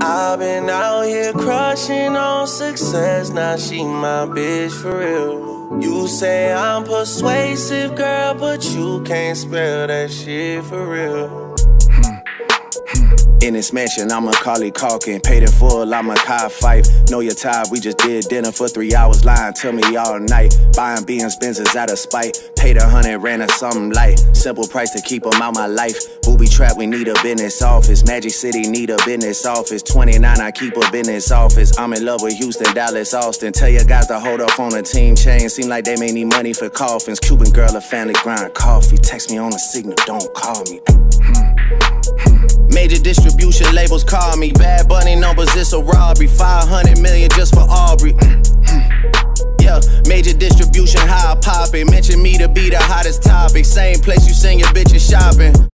I've been out here crushing on success, now she my bitch for real. You say I'm persuasive, girl, but you can't spell that shit for real. In this mansion, I'm a Macaulay Culkin. Paid in full, I'm a Kai Fife. Know your type, we just did dinner for 3 hours. Lying to me all night. Buying B's, Benzes out of spite. Paid 100, ran her something light. Simple price to keep them out my life. Booby trap, we need a business office. Magic City need a business office. 29, I keep a business office. I'm in love with Houston, Dallas, Austin. Tell your guys to hold off on the team chain. Seem like they may need money for coffins. Cuban girl, a family grind coffee. Text me on the signal, don't call me. Major distribution labels call me. Bad Bunny numbers, it's a robbery. 500 million just for Aubrey. Yeah, major distribution, how I pop it. Mention me to be the hottest topic. Same place you send your bitches shopping.